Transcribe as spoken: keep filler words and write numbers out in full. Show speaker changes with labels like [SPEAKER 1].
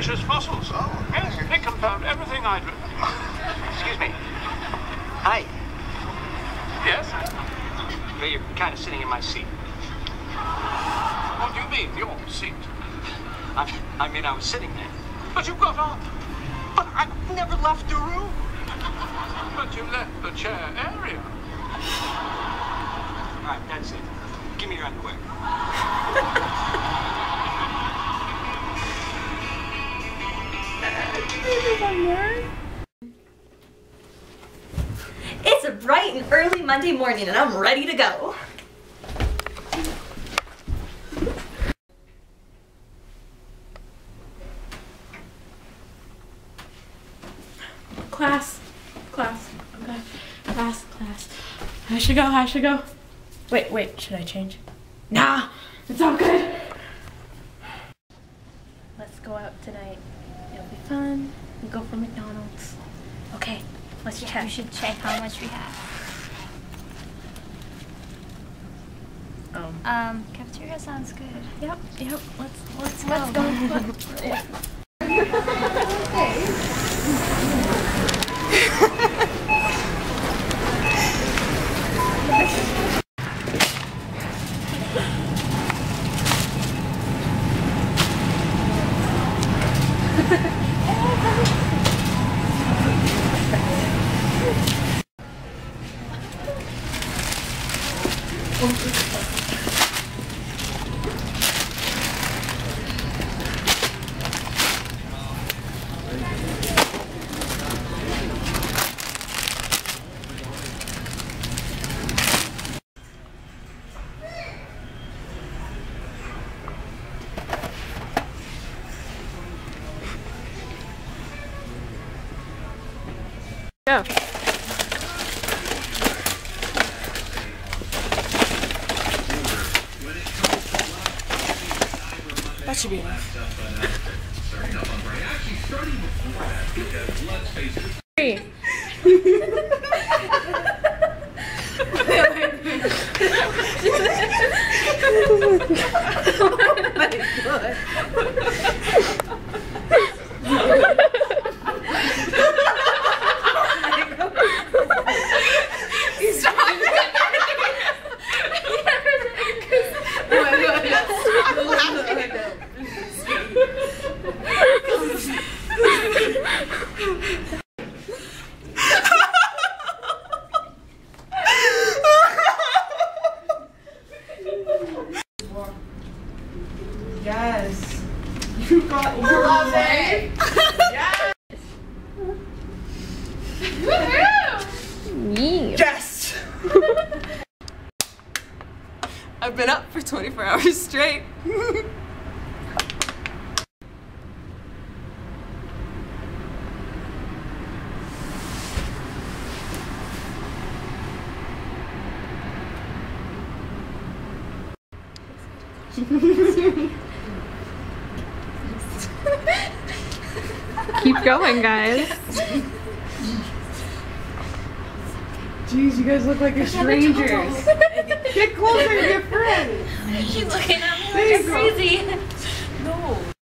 [SPEAKER 1] precious fossils. Oh, yes, they confound everything I do.
[SPEAKER 2] Excuse me. Hi.
[SPEAKER 1] Yes?
[SPEAKER 2] Well, you're kind of sitting in my seat.
[SPEAKER 1] What do you mean, your seat?
[SPEAKER 2] I, I mean, I was sitting there.
[SPEAKER 1] But you got up.
[SPEAKER 2] But I never left the room.
[SPEAKER 1] But you left the chair area.
[SPEAKER 2] All right, that's it. Give me your underwear.
[SPEAKER 3] It's a bright and early Monday morning and I'm ready to go.
[SPEAKER 4] Class, class, okay, class, class. I should go, I should go. Wait, wait, should I change? Nah, it's all good. Let's go out tonight. It'll be fun. We'll go for McDonald's. Okay, let's
[SPEAKER 5] Yeah,
[SPEAKER 4] check.
[SPEAKER 5] we should check how much we have.
[SPEAKER 4] Um,
[SPEAKER 5] Um, cafeteria sounds good.
[SPEAKER 4] yep, yep, let's, let's,
[SPEAKER 5] Let's
[SPEAKER 4] go.
[SPEAKER 5] go.
[SPEAKER 4] Yeah. Go. That should be enough. Three. Oh my god. Yes. You got your love it. Yes. Yes. I've been up for twenty-four hours straight.
[SPEAKER 6] Keep going, guys.
[SPEAKER 4] Jeez, you guys look like you're strangers. Get closer to your friend.
[SPEAKER 5] She's looking at me
[SPEAKER 4] There
[SPEAKER 5] like
[SPEAKER 4] you
[SPEAKER 5] a
[SPEAKER 4] go.
[SPEAKER 5] crazy.
[SPEAKER 4] No.